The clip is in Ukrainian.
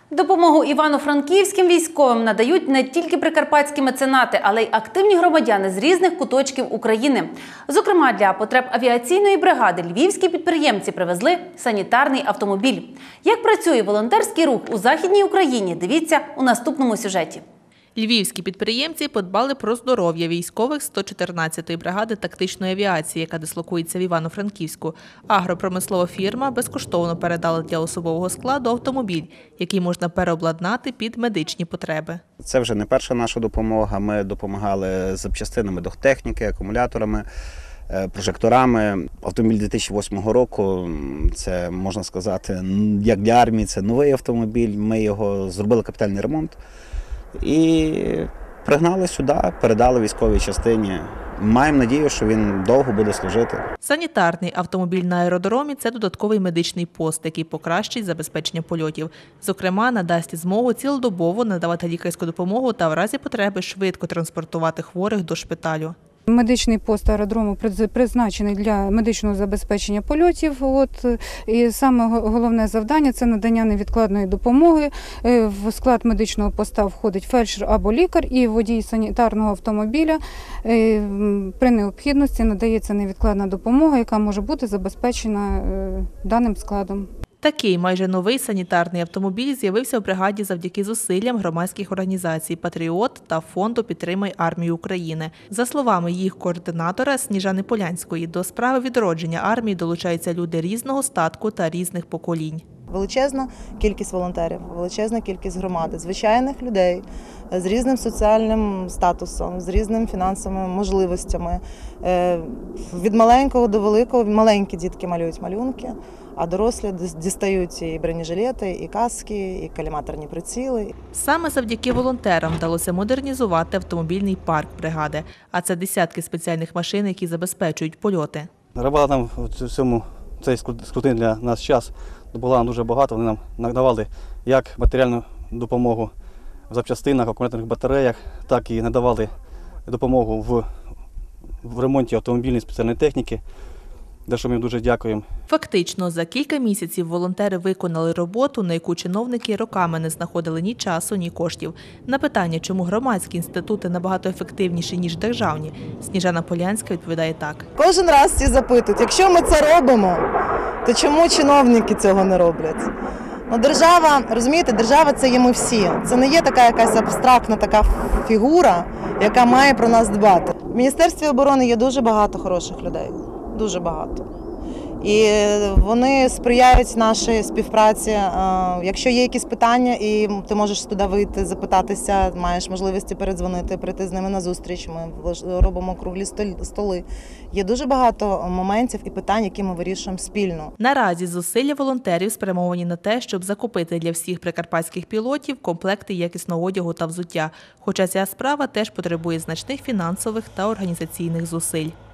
Допомогу івано-франківським військовим надають не тільки прикарпатські меценати, але й активні громадяни з різних куточків України. Зокрема, для потреб авіаційної бригади львівські підприємці привезли санітарний автомобіль. Як працює волонтерський рух у Західній Україні, дивіться у наступному сюжеті. Львівські підприємці подбали про здоров'я військових 114-ї бригади тактичної авіації, яка дислокується в Івано-Франківську. Агропромислова фірма безкоштовно передала для особового складу автомобіль, який можна переобладнати під медичні потреби. Це вже не перша наша допомога. Ми допомагали запчастинами до техніки, акумуляторами, прожекторами. Автомобіль 2008 року, це, можна сказати, як для армії, це новий автомобіль. Ми його зробили капітальний ремонт. І пригнали сюди, передали військовій частині. Маємо надію, що він довго буде служити. Санітарний автомобіль на аеродромі – це додатковий медичний пост, який покращить забезпечення польотів. Зокрема, надасть змогу цілодобово надавати лікарську допомогу та в разі потреби швидко транспортувати хворих до шпиталю. Медичний пост аеродрому призначений для медичного забезпечення польотів. І саме головне завдання – це надання невідкладної допомоги. В склад медичного поста входить фельдшер або лікар і водій санітарного автомобіля. При необхідності надається невідкладна допомога, яка може бути забезпечена даним складом. Такий майже новий санітарний автомобіль з'явився в бригаді завдяки зусиллям громадських організацій «Патріот» та фонду «Підтримай армію України». За словами їх координатора Сніжани Полянської, до справи відродження армії долучаються люди різного статку та різних поколінь. Величезна кількість волонтерів, величезна кількість громади, звичайних людей з різним соціальним статусом, з різними фінансовими можливостями. Від маленького до великого маленькі дітки малюють малюнки, а дорослі дістають і бронежилети, і каски, і коліматорні приціли. Саме завдяки волонтерам вдалося модернізувати автомобільний парк бригади, а це десятки спеціальних машин, які забезпечують польоти. Робота нам в цей скрутний для нас час була нам дуже багато. Вони нам надавали як матеріальну допомогу в запчастинах, акумуляторних батареях, так і надавали допомогу в ремонті автомобільної спеціальної техніки, за що ми дуже дякуємо. Фактично, за кілька місяців волонтери виконали роботу, на яку чиновники роками не знаходили ні часу, ні коштів. На питання, чому громадські інститути набагато ефективніші, ніж державні, Сніжана Полянська відповідає так. Кожен раз всі запитують, якщо ми це робимо, то чому чиновники цього не роблять? Держава, розумієте, держава – це є ми всі. Це не є така якась абстрактна така фігура, яка має про нас дбати. В Міністерстві оборони є дуже багато хороших людей. Дуже багато. І вони сприяють нашій співпраці. Якщо є якісь питання, і ти можеш туди вийти, запитатися, маєш можливість передзвонити, прийти з ними на зустріч, ми робимо круглі столи. Є дуже багато моментів і питань, які ми вирішуємо спільно. Наразі зусилля волонтерів спрямовані на те, щоб закупити для всіх прикарпатських пілотів комплекти якісного одягу та взуття. Хоча ця справа теж потребує значних фінансових та організаційних зусиль.